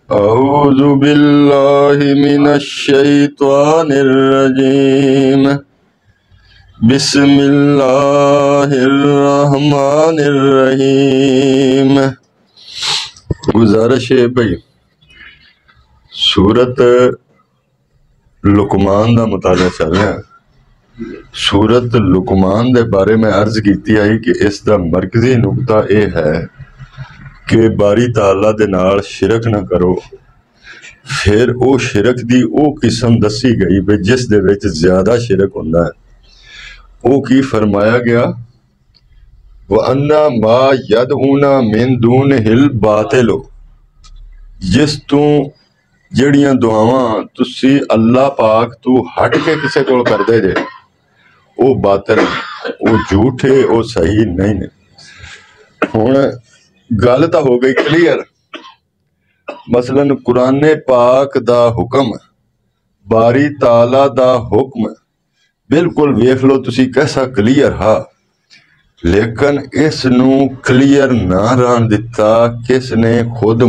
اعوذ باللہ من الشیطان الرجیم بسم اللہ الرحمن الرحیم۔ گزارش ہے بھائی، سورت لقمان دا مطالعہ چل رہا ہے۔ سورت لقمان دے بارے میں عرض کیتی آئی کہ اس دا مرکزی نقطہ اے ہے کہ باری تعالیٰ دے نال شرک نہ کرو۔ پھر او شرک دی او قسم دسی گئی بے جس دے وچ زیادہ شرک ہوندا ہے۔ او کی فرمایا گیا وَأَنَّا مَا يَدْعُونَ مِن دُونِهِ الْبَاطِلُ، جس تو جڑیاں دعاواں تسی اللہ پاک تو ہٹ کے کسے کول کردے جے، او باطل، او جھوٹے، او صحیح نہیں نے۔ ہن گل تا ہو گئی کلیئر۔ مثلاً قرآن پاک دا حکم، باری تعالیٰ دا حکم بالکل ویکھ لو تسی کیسا کلیئر ہا، لیکن اس نو کلیئر نہ رہن دتا کس نے؟ خود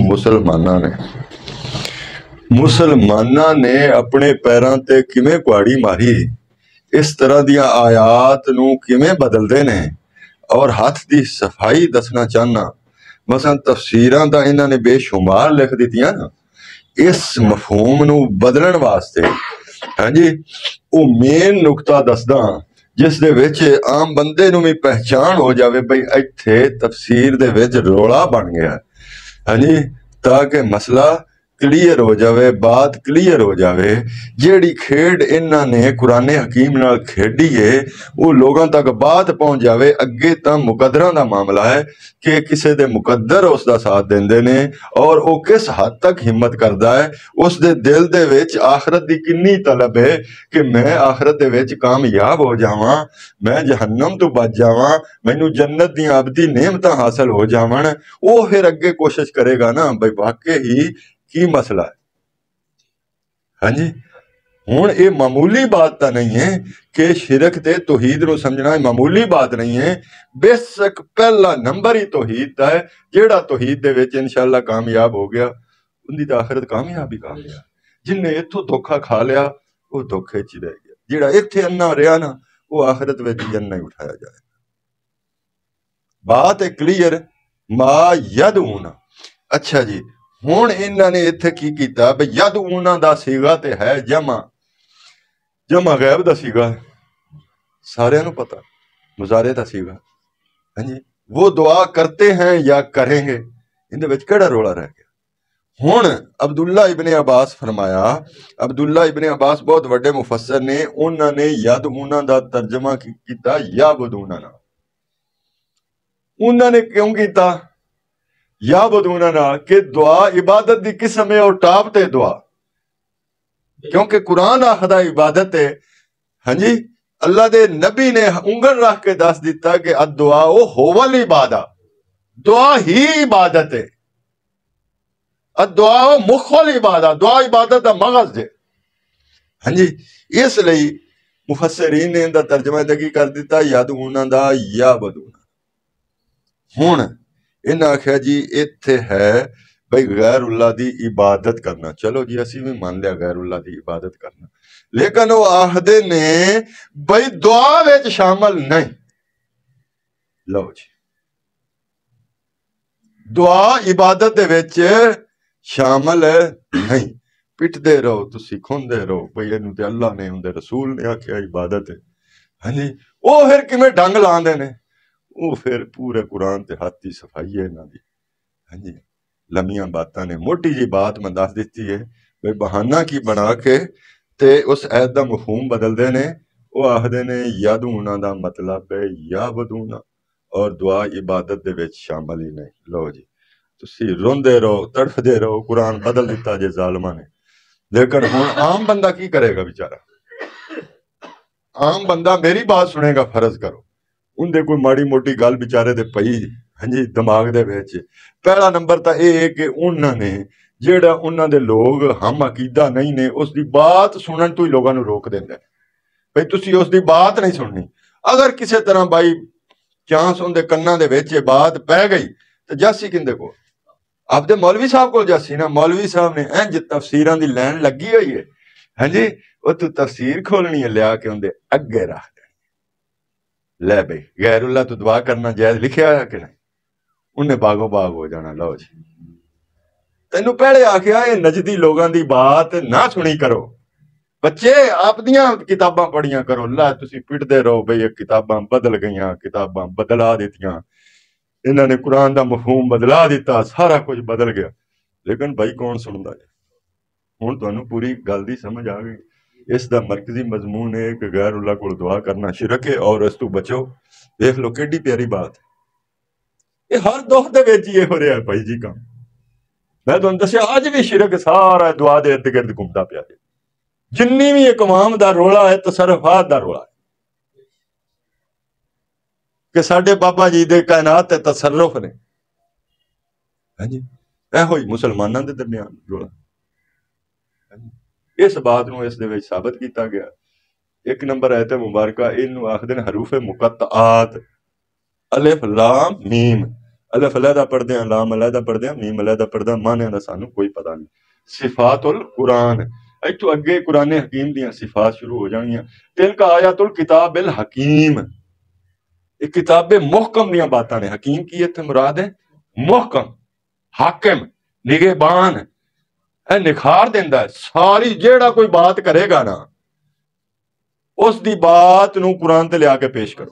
مسلماناں نے اپنے پیراں تے کیویں کواڑی ماری، اس طرح دیاں آیات نو کیویں بدل دے نے، اور ہاتھ دی صفائی دسنا چاہنا۔ مثلا تفسیراں دا انہاں نے بے شمار لکھ دیتیاں نا اس مفہوم نو بدلن واسطے۔ ہاں جی، او مین نقطہ دسداں جس دے وچ عام بندے نو بھی پہچان ہو جاوے بھئی ایتھے تفسیر دے وچ رولا بن گیا۔ ہاں جی، تاکہ مسئلہ کلیئر ہو جاوے، بات کلیئر ہو جاوے۔ جیڑی کھیڈ انہاں نے قرآن حکیم نال کھیڈی ہے وہ لوگاں تک بات پہنچ جاوے۔ اگے تاں مقدراں دا معاملہ ہے کہ کسے دے مقدر اس دا ساتھ دیندے نے، اور او کس حد تک ہمت کردا ہے، اس دے دل دے وچ آخرت دی کنی طلب ہے کہ میں آخرت دے وچ کامیاب ہو جاواں، میں جہنم تو بچ جاواں، مینوں جنت دی ابدی نعمتاں حاصل ہو جاون۔ او پھر اگے کوشش کرے گا نا بھئی واقعی کی مسئلہ ہے۔ ہاں جی، ہن یہ معمولی بات تا نہیں ہے کہ شرک تے توحید نو سمجھنا معمولی بات نہیں ہے۔ بیسک پہلا نمبر ہی توحید دا ہے۔ جیڑا توحید دے وچ انشاءاللہ کامیاب ہو گیا ان دی تا آخرت کامیاب ہی کامیاب۔ جن نے اتھوں دھوکھا کھا لیا وہ دھوکھے چ رہ گیا، جیڑا اتھے انا رہیا نا وہ آخرت وچ جنہ ہی اٹھایا جائے۔ بات ہے کلیئر۔ ما یدعون، اچھا جی، ہن انہاں نے اتھے کی کیتا بھئی یدعون دا صیغہ تے ہے جمع غیب دا صیغہ ہے، سارے نو پتہ، مضارع دا صیغہ۔ ہاں جی، وہ دعا کرتے ہیں یا کریں گے، ان دے وچ کیڑا رولا رہ گیا؟ ہن عبداللہ ابن عباس فرمایا، عبداللہ ابن عباس بہت وڈے مفسر نے، انہاں نے یدعون دا ترجمہ کیتا یعبدون۔ انہاں نے کیوں کیتا یعبدون کہ دعا عبادت دی قسم ہے اور ٹاپ تے دعا، کیونکہ قرآن آخدا عبادت ہے۔ ہاں جی، اللہ دے نبی نے انگل رکھ کے دس دیتا کہ الدعاء هو العبادہ، دعا ہی عبادت ہے۔ الدعاء مخ العبادہ، دعا عبادت دا مغز ہے۔ ہاں جی، اس لئی مفسرین نے ان دا ترجمہ دگی کر دیتا یدعون دا یعبدون۔ ہن انہاں آکھیا جی ایتھے ہے بھئی غیر اللہ دی عبادت کرنا، چلو جی اسی بھی مان لیا غیر اللہ دی عبادت کرنا، لیکن وہ آہدے نے بھئی دعا وچ شامل نہیں۔ لو جی، دعا عبادت دے وچ شامل نہیں۔ پٹ دے رہو تسی کھوندے رہو بھئی اینوں تے اللہ نے اون دے رسول نے آکھیا عبادت ہے۔ ہاں جی، وہ پھر کیویں ڈنگ لاندے نے، وہ پھر پورے قرآن تے ہاتھ دی صفائی ہے انہاں دی۔ ہاں جی، لمیاں باتاں نے، موٹی جی بات میں دس دیتی ہے بھئی بہانہ کی بنا کے تے اس عید دا مفہوم بدل دے نے۔ وہ آخدے نے یدعون دا مطلب ہے یعبدون، اور دعا عبادت دے وچ شامل ہی نہیں۔ لو جی، تسی روندے رہو تڑفدے رہو، قرآن بدل دیتا جے ظالماں نے۔ لیکن ہن عام بندہ کی کرے گا بیچارہ؟ عام بندہ میری بات سنے گا فرض کرو، ان دے کوئی ماڑی موٹی گل بیچارے دے پئی ہاں جی دماغ دے وچ، پہلا نمبر تا اے ہے کہ انہاں نے جیڑا انہاں دے لوگ ہم عقیدہ نہیں نے اس دی بات سنن تو ہی لوگاں نو روک دیندے بھئی تسی اس دی بات نہیں سننی۔ اگر کسے طرح بھائی چانس ان دے کناں دے وچ بات پہ گئی تے جاسی کندے کو؟ آپ دے مولوی صاحب کو جاسی نا، مولوی صاحب نے انج تفسیراں دی لین لگی ہوئی ہے، ہاں جی، وہ تو تفسیر کھولنی ہے، لیا کے اندے اگے رکھ دے، لے بھئی غیر اللہ تو دعا کرنا جائز لکھیا ہے کہ نہیں، انہیں باغو باغ ہو جانا، لو جی تینوں پہلے آکھیا یہ نجدی لوگاں دی بات نہ سنی کرو، بچے آپ دیاں کتاباں پڑھیاں کرو، اللہ تسی پٹدے رہو بھئی یہ کتاباں بدل گئیاں، کتاباں بدلا دیتیاں، انہوں نے قرآن دا مفہوم بدلا دیتا، سارا کچھ بدل گیا، لیکن بھائی کون سندا ہے؟ ہن تانوں پوری گل دی سمجھ آ گئی۔ اس دا مرکزی مضمون ہے کہ غیر اللہ کو دعا کرنا شرک ہے اور اس تو بچو۔ دیکھ لو کیڈی پیاری بات ہے، یہ ہر دکھ دے وچ یہ ہو رہا ہے بھائی جی کام، میں تانوں دسیا اج بھی شرک سارا دعا دے ارد گرد گھومدا پیا ہے، جنی بھی ایک عوام دا رولا ہے تصرفات دا رولا ہے کہ ساڈے بابا جی دے کائنات تے تصرف نے، ہاں جی اے ہوئی مسلماناں دے درمیان رولا، ہاں جی؟ اس بات نو اس دے وچ ثابت کیتا گیا۔ ایک نمبر آیت مبارکہ اینو آکھدے نے حروف مقطعات، الف لام میم، الف علیحدہ پڑھدے ہیں، لام علیحدہ پڑھدے ہیں، میم علیحدہ پڑھدے ہیں، معنی دا سانو کوئی پتہ نہیں۔ صفات القرآن، ایتھوں اگے قرآن حکیم دیاں صفات شروع ہو جانیاں، تلک آیات الکتاب الحکیم، ایک کتاب محکم دیاں باتاں نے، حکیم کی اتنے مراد ہے محکم، حاکم، نگہبان، اے نکھار دیندا ہے، ساری جیڑا کوئی بات کرے گا نا اس دی بات نو قرآن تے لیا کے پیش کرو،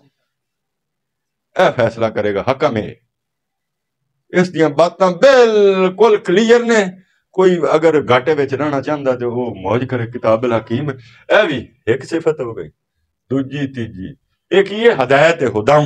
اے فیصلہ کرے گا، حکم ہے، اس دیاں باتاں بالکل کلیئر نے، کوئی اگر گھاٹے وچ رہنا چاہندا تے وہ موج کرے، کتاب الحکیم، اے بھی ایک صفت ہو گئی، دوجی تیجی ایک یہ ہدایت ہے، ہدم،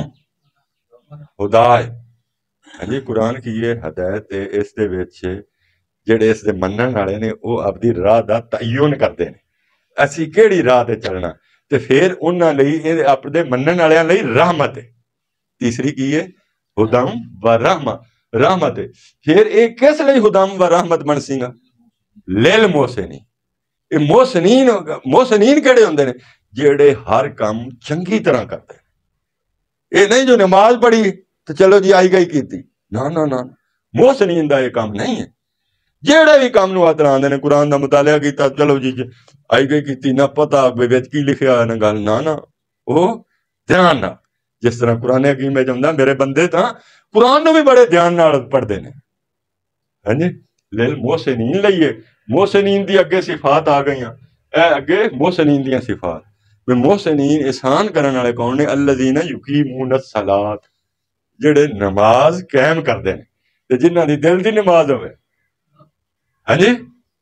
خدا ہے، ہاں جی قرآن کی یہ ہدایت ہے، اس دے وچ جڑے اس دے منن والے نے وہ اپنی راہ دا تعین کردے نے، اسی کیڑی راہ تے چلنا، تے پھر انہاں لئی اپنے منن والےاں لئی رحمت ہے، تیسری کی ہے ہدم و رحمت، رحمت ہے، پھر ایک کس لئی ہدم و رحمت بن سی گا، لیل محسنین، یہ محسنین کیڑے ہوندے نے؟ جڑے ہر کام چنگی طرح کرتے ہیں، یہ نہیں جو نماز پڑھی تو چلو جی آئی گئی کیتی، نا نا نا، محسنین دا یہ کام نہیں ہے، جیڑے بھی کام نو ہاتھ لاندے نے، قرآن دا مطالعہ کیتا چلو جی آئی گئی کیتی، نہ پتہ وچ کی لکھیا نہ گل، نا نا، وہ دھیان نال، جس طرح قرآن حکیم وچ ہوندا میرے بندے تاں قرآن نو بھی بڑے دھیان نال پڑھدے نے، ہاں جی لیل محسنین لئیے، محسنین دی اگے صفات آ گئیاں، اے اگے محسنین دیاں صفات، میں محسنین احسان کرن والے کون نے؟ الذین یقیمون الصلاۃ، جڑے نماز قائم کردے نے، تے جنہاں دی دل دی نماز ہوے، ہاں جی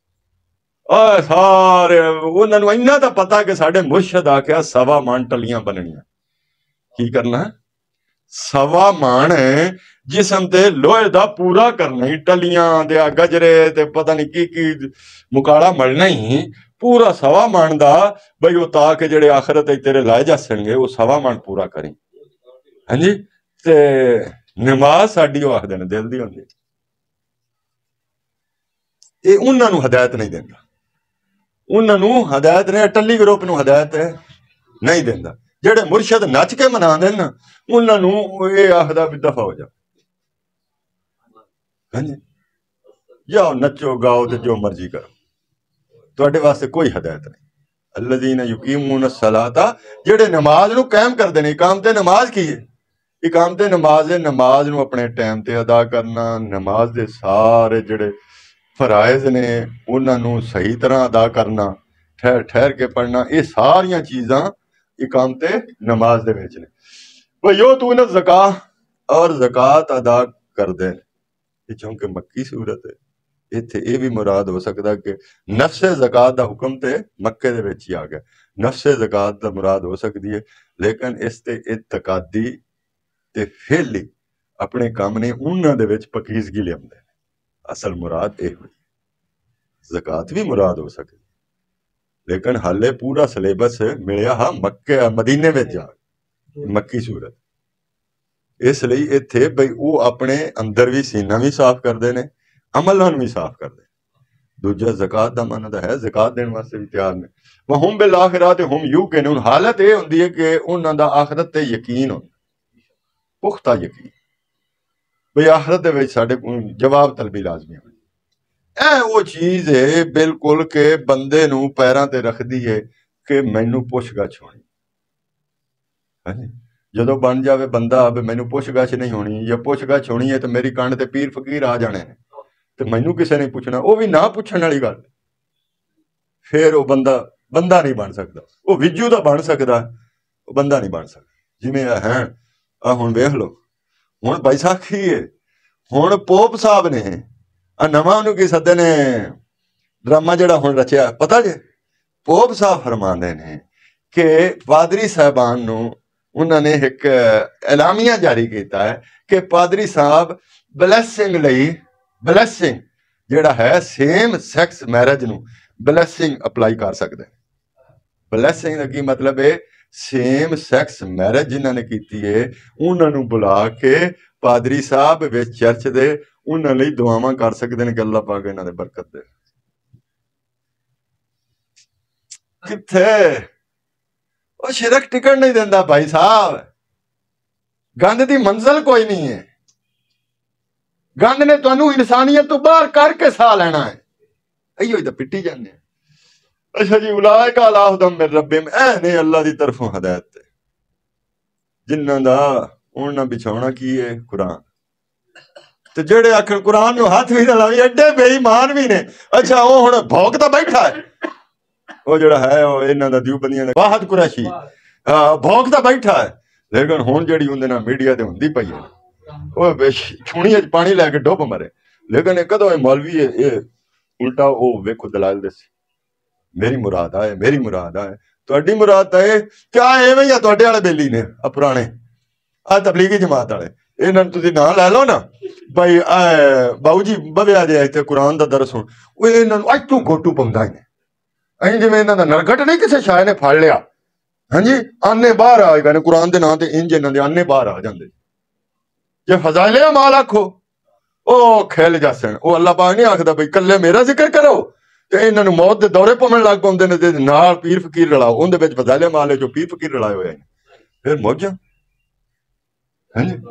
سارے انہاں نوں انہاں دا پتہ کہ ساڈے مرشد آکھیا سوا مان ٹلیاں بننیاں، کی کرنا؟ سوا مان جسم تے لوہے دا پورا کرنا ہی، ٹلیاں تے گجرے تے پتہ نہیں کی مکاڑا ملنا ہی پورا سوا مان دا، بھئی وہ تاکہ جڑے آخرت تیرے لائے جا سنگے وہ سوا مان پورا کریں، ہاں جی تے نماز ساڈی وہ آکھدے نے دل دی ہوندی، یہ انہاں نوں ہدایت نہیں دیندا، انہاں نوں ہدایت نے ٹلی گروپ نوں ہدایت نہیں دیندا، جڑے مرشد نچ کے منا دین نا انہاں نوں یہ آخدا بھی دفع ہو جا، ہاں جی جاؤ نچو گاؤ تے جو مرضی کرو، تواڈے واسطے کوئی ہدایت نہیں۔ الذین یقیمون الصلاۃ، جڑے نماز نو قائم کردے نے، اقامت نماز کی ہے؟ اقامت نماز ہے نماز نو اپنے ٹائم تے ادا کرنا، نماز دے سارے جڑے فرائض نے انہاں نو صحیح طرح ادا کرنا، ٹھہر ٹھہر کے پڑھنا، یہ ساریاں چیزاں اقامت نماز دے وچ نے۔ وَيُؤْتُونَ الزَّکاۃ، اور زکوٰۃ ادا کر دیں، یہ چونکہ مکی صورت ہے، اتھے یہ بھی مراد ہو سکتا کہ نفس زکوٰۃ دا حکم تے مکے دے وچ ہی آ گیا، نفس زکوٰۃ دا مراد ہو سکتی ہے، لیکن اس تے اعتقادی تے فعلی اپنے کام نے انہاں دے وچ پکیزگی لیاندے، اصل مراد یہ ہوئی، زکوٰۃ بھی مراد ہو سکتی لیکن حالے پورا سلیبس ملیا ہا مکے مدینے وچ جا مکی صورت، اس لئی اتھے بھئی وہ اپنے اندر بھی سینہ بھی صاف کردے نے، عملاً بھی صاف کردے، دوجا زکوٰۃ دا معنی دا ہے زکوٰۃ دین واسطے بھی تیار نے، وَهُمْ بِالْآخِرَةِ هُمْ يُوقِنُونَ، حالت یہ ہوندی ہے کہ انہاں دا آخرت تے یقین ہوندا، پختہ یقین، بھئی آخرت دے وچ ساڈے کول جواب طلبی لازمی ہے۔ اے وہ چیز ہے بالکل کہ بندے نو پیراں تے رکھ دی ہے کہ مینوں پوچھ گچھ ہونی، ہاں جی جدو بن جاوے بندہ بھی مینوں پوچھ گچھ نہیں ہونی یا پوچھ گچھ ہونی ہے تو میری کنڈ تے پیر فقیر آ جانے نے تو مینوں کسے نہیں پوچھنا، وہ بھی نہ پوچھن والی گل، پھر وہ بندہ نہیں بن سکدا، وہ وجو دا بن سکدا وہ بندہ نہیں بن سکدا۔ جویں ہیں ہن ویکھ لو، ہن بیساکھی ہے، ہن پوپ صاحب نے نواں انہوں کی سدے نے ڈرامہ جڑا ہن رچیا پتہ جے پوپ صاحب فرماندے نے کہ پادری صاحبان نو انہوں نے ایک اعلامیہ جاری کیتا ہے کہ پادری صاحب بلیسنگ جڑا ہے same sex marriage no blessing apply کر سکتے ہیں۔ بلیسنگ کا کی مطلب ہے سیم سیکس میرج جنہوں نے کیتی ہے انہوں نے بلا کے پادری صاحب وچ چرچ دے انہوں نے دعاواں کر سکتے ہیں کہ اللہ پاک انہوں نے برکت دے۔ کتھے وہ شرک ٹکٹ نہیں دینا بھائی صاحب، گند دی منزل کوئی نہیں ہے، گند نے تانوں انسانیت تو باہر کر کے سا لینا ہے، ایو ہی تو پٹی جانے ہیں۔ اچھا جی اولئک علی ھدی من ربہم، اے نے اللہ دی طرفوں ہدایت تے جنہاں دا اڑنا بچھونا کی ہے قرآن، تے جڑے آکھن قرآن نو ہاتھ بھی نہ لاوی ایڈے بے ایمان بھی نے۔ اچھا وہ ہن بھوکتا بیٹھا ہے، وہ جڑا ہے وہ انہاں دا دیوبندیاں دا واحد قریشی بھوکتا بیٹھا ہے، لیکن ہن جڑی اون دے نال میڈیا تے ہوندی پئی ہے وہ چھونی وچ پانی لے کے ڈوب مرے، لیکن یہ کدوں مولوی یہ الٹا وہ ویکھو دلائل دسی میری مراد آئے میری مراد آئے تہاڈی مراد ہے کیا ایویں یا تہاڈے والے بیلی نے پرانے تبلیغی جماعت والے انہاں نوں تسی نام لے لو نا بھائی باؤ جی بویا جے تے قرآن دا درس ہن وہ انہاں نوں اج تو گوٹو پوندا ہی نے جویں انہاں دا نرگٹ نہیں کسے شاعر نے پھڑ لیا، ہاں جی آنے باہر آ گئے قرآن دے نام تے انج انہاں دے آنے باہر آ جاندے جے فضائل اعمال آکھو او کھیل جاسن، او اللہ پاک نہیں آکھدا بھئی کلے میرا ذکر کرو تے انہاں نوں موت دے دورے پون لگ پوندے نے تے نال پیر فقیر رلاؤ، اون دے وچ فضائل اعمال ہے جو پیر فقیر رلائے ہوئے ہیں پھر موجاں، ہاں جی۔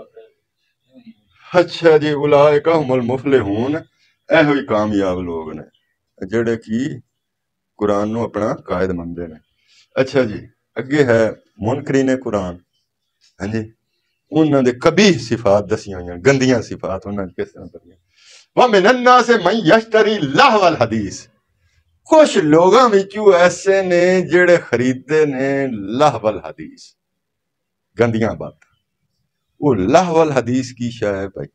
اچھا جی اولئک ھم المفلحون، اے ہوئی کامیاب لوگ نے جڑے کی قرآن نو اپنا قائد مندے نے۔ اچھا جی اگے ہے منکرین قرآن، ہاں جی انہاں دے قبیح صفات دسیاں ہوئیاں، گندیاں صفات انہاں نے کس طرح کریاں۔ وَمِنَ النَّاسِ مَن یشتری لہو الحدیث، کچھ لوگاں وچوں ایسے نے جڑے خریدتے نے لہو الحدیث گندیاں باتاں۔ وہ لہو الحدیث کی شے ہے بھائی،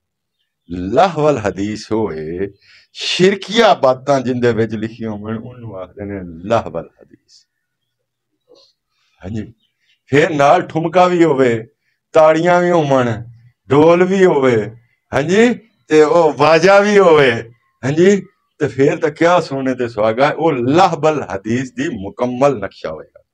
لہو الحدیث ہوئے شرکیہ باتاں جن دے وچ لکھیاں ہون انہوں آکھدے نے لہو الحدیث، ہاں جی۔ پھر نال ٹھمکا بھی ہوئے، تاڑیاں بھی ہون، ڈھول بھی ہوئے، ہاں جی تے او واجا بھی ہوئے، ہاں جی تے پھر تے کیا سونے تے سہاگا او لہو الحدیث دی مکمل نقشہ ہوئے گا،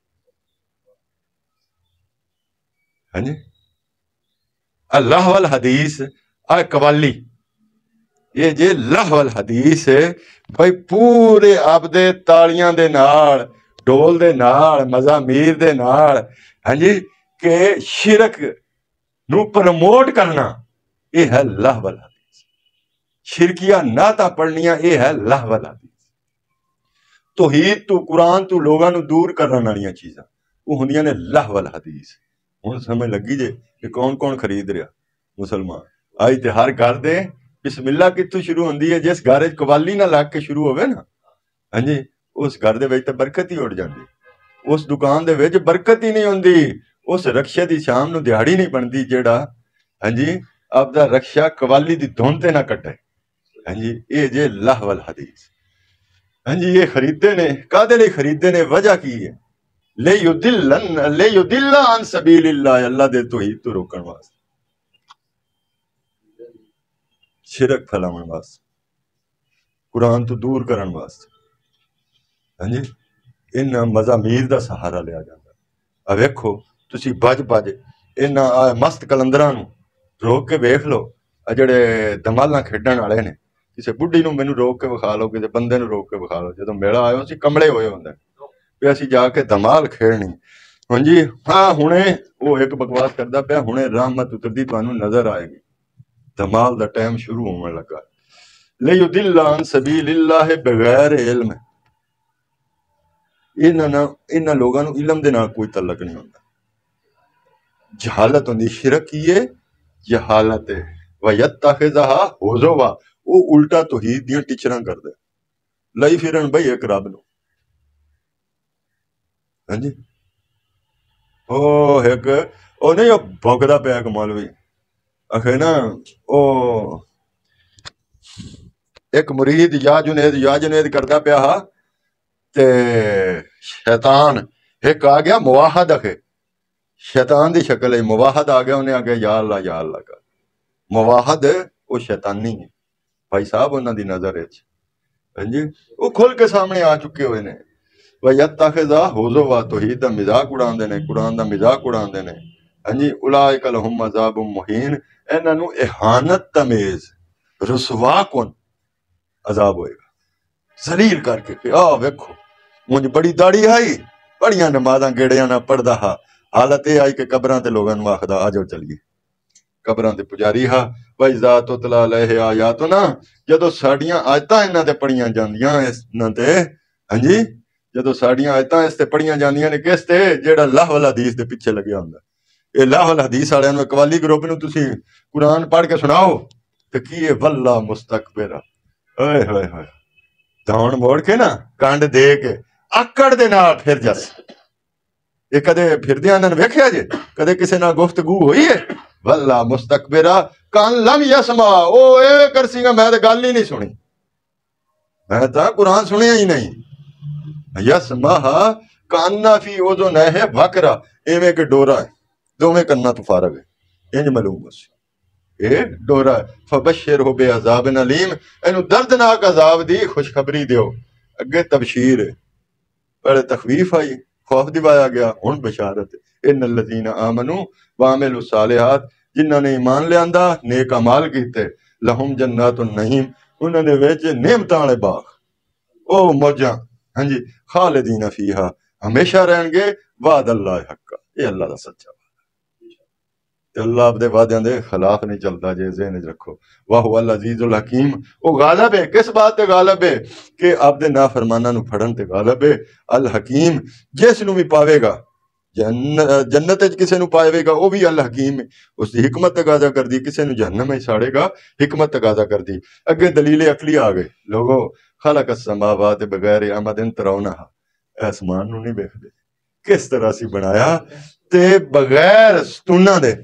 ہاں جی۔ لہو الحدیث قوالی یہ جے لہو الحدیث بھائی پورے آپ دے تاڑیاں دے نال ڈول دے نال مزامیر دے نال، ہاں جی کہ شرک نو پروموٹ کرنا یہ ہے لہو الحدیث، شرکیہ نعتاں پڑھنیاں یہ ہے لہو الحدیث۔ توحید تو قرآن تو لوگاں نو دور کرن والیاں چیزاں وہ ہوندیاں نے لہو الحدیث۔ ہن سمجھ لگی جے کہ کون کون خرید رہا مسلمان آئی تے ہر گھر دے بسم اللہ کتوں شروع ہوندی ہے، جس گھر وچ قوالی نہ لگ کے شروع ہوئے نا، ہاں جی اس گھر دے وچ تے برکت ہی اڑ جاندی، اس دکان دے وچ برکت ہی نہیں ہوندی، اس رکشے دی شام نو دیہاڑی نہیں بنتی جیڑا ہاں جی آپ دا رکشا قوالی دی دھن تے نہ کٹے، ہاں جی یہ جے لہو الحدیث، ہاں جی یہ خریدتے نے کادے لئی خریدتے نے وجہ کی ہے لیدل عن سبیل اللہ، اللہ دے توحید تو روکن واسطے، شرک پھیلاون واسطے، قرآن تو دور کرن واسطے، ہاں جی انہاں مزامیر دا سہارا لیا جاتا۔ ویکھو تسی بج انہاں مست کلندراں نو روک کے ویکھ لو، جڑے دمالاں کھیڈن والے نے کسے بڈھی نو مینوں روک کے وکھا لو، کسے بندے نو روک کے وکھا لو، جدوں میلہ آئے سی کمڑے ہوئے ہوندے پہ اسی جا کے دمال کھیڑنی، ہاں جی ہاں ہنے وہ ایک بکواس کردا پیا، ہنے رحمت اتردی تانوں نظر آئے گی، دمال دا ٹائم شروع ہونے لگا لیضل عن سبیل اللہ بغیر علم انہاں لوگاں نو علم دے نال کوئی تعلق نہیں ہوندا جہالت ہوندی شرک کی ہے جہالت ہے وَيَتَّخِذَهَا هُزُوًا وہ الٹا توحید دیاں ٹیچراں کردے لئی پھرن بھئی ایک رب نو ہاں جی ایک نہیں وہ بھوکدا پیا ایک مولوی آخر نا او ایک مرید یا جنید کردا پیا ہا تے شیطان ایک آ گیا مواحد اکھے شیطان دی شکل ہے مواحد آ گیا انہیں آ گیا یا اللہ کا مواحد وہ شیطانی ہے بھائی صاحب انہاں دی نظر ہے ہاں جی وہ کھل کے سامنے آ چکے ہوئے نے وَيَتَّخِذَا هُزُوًا توحید دا مذاق اڑاندے نے قرآن دا مذاق اڑاندے نے ہاں جی اولئک لہم عذاب مہین انہاں نو اہانت تمیز رسوا کن عذاب ہوئے گا ذلیل کر کے کہ ویکھو مجھ بڑی داڑھی آئی بڑیاں نمازاں گیڑیاں نہ پڑھدا ہا حالت یہ آئی کہ قبراں تے لوگاں نو آکھدا آ جاؤ چلیے قبراں تے پجاری ہا وَإِذَا تُتْلَىٰ عَلَيْهِ آیاتُنَا جدوں ساڈیاں آیتاں انہاں تے پڑھیاں جاندیاں انہاں تے ہاں جی جدوں ساڈیاں آیتاں اس تے پڑھیاں جاندیاں نے کس تے جیڑا لاہ والا حدیث دے پیچھے لگیا ہوندا اے لاہ والا حدیث والےاں نو قوالی گروپ نو تسی قرآن پڑھ کے سناؤ تے کی واللہ مستکبرا اوئے ہوئے ہوئے دھون موڑ کے نا کانڈ دے کے اکڑ دے نال پھر جس یہ کدے پھردیاں انہاں ویکھیا جے کدے کسے نال گفتگو ہوئی ہے واللہ مستکبرا کان لم یسمع او اے کرسی گا میں تے گل ہی نہیں سنی میں تا قرآن سنیا ہی نہیں یسمع کاننا فی اذنیہ وقرا ایویں کہ ڈورا ہے دوویں کناں تو فارغ ہے انج معلوم اس اے ڈورا ہے فبشرہ بعذاب علیم اینو دردناک عذاب دی خوشخبری دیو اگے تبشیر ہے پہلے تخویف آئی خوف دوایا گیا ہن بشارت ان الذین آمنوا وعملوا الصالحات جنہاں نے ایمان لیاندا نیک اعمال کیتے لہم جنات النعیم انہاں دے وچ نعمتاں والے باغ او موجاں ہاں جی خالدین فیہا ہمیشہ رہن گے وعد اللہ حق یہ اللہ دا سچا تے اللہ آپ دے وعدیاں دے خلاف نہیں چلتا جے ذہن وچ رکھو واہ العزیز الحکیم وہ غالب ہے کس بات تے غالب ہے کہ آپ دے نافرماناں نو پھڑن تے غالب ہے الحکیم جس نو بھی پاوے گا جنت وچ کسے نو پاوے گا وہ بھی الحکیم ہے اس دی حکمت تقاضا کر دی کسے نو جہنم وچ ساڑے گا حکمت تقاضا کر دی اگے دلیل عقلی آ گئے لوگو خلق السماوات بغیر عمد ترونہا آسمان نو نہیں ویکھدے کس طرح سی بنایا تے بغیر ستوناں دے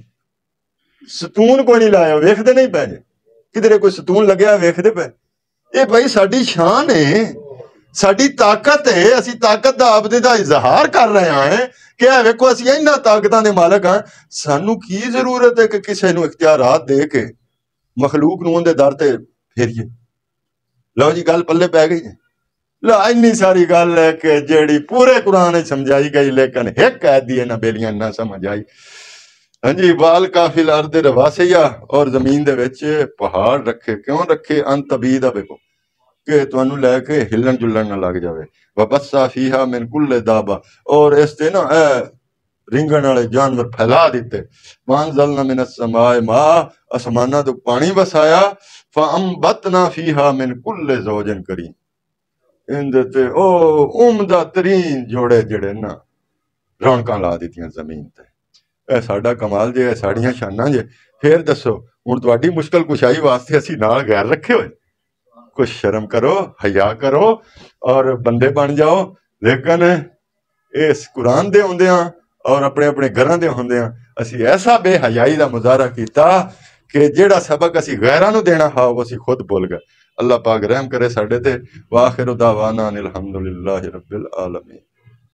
ستون کوئی نہیں لایا ویکھدے نہیں پے کدھر کوئی ستون لگیا ویکھدے پے اے بھائی ساڈی شان ہے ساڈی طاقت ہے اسی طاقت دا عبد دا اظہار کر رہے ہیں کہ ویکھو اسی انہاں طاقتاں دے مالک ہاں سانو کی ضرورت ہے کہ کسے نو اختیارات دے کے مخلوق نو اون دے در تے پھیریے لو جی گل پلے پے گئی لا انی ساری گل ہے کہ جیڑی پورے قرآن وچ سمجھائی گئی لیکن ایک قید دی نہ بیلیاں نہ سمجھ آئی ہاں جی وال کافی الارض رواسیہ اور زمین دے وچ پہاڑ رکھے کیوں رکھے ان تبید بکو کہ تانوں لے کے ہلن جلن نہ لگ جاوے وبثا فیہا من کل دابہ اور اس تے نا رنگن والے جانور پھیلا دیتے وانزلنا من السماء ماء آسماناں تو پانی وسایا فانبتنا فیہا من کل زوج کریم اندتے او عمدہ ترین جوڑے جڑے نا رونقاں لا دیتیاں زمین تے اے ساڈا کمال جے اے ساڑیاں شاناں جے پھر دسو ہن تہاڈی مشکل کشائی واسطے اسی نال غیر رکھے ہوئے کچھ شرم کرو حیا کرو اور بندے بن جاؤ لیکن اس قرآن دے ہوندیاں اور اپنے اپنے گھراں دے ہوندیاں اسی ایسا بے حیائی دا مظاہرہ کیتا کہ جیڑا سبق اسی غیراں نو دینا ہا وہ اسی خود بھول گئے اللہ پاک رحم کرے ساڈے تے وآخر دعوانا الحمدللہ رب العالمین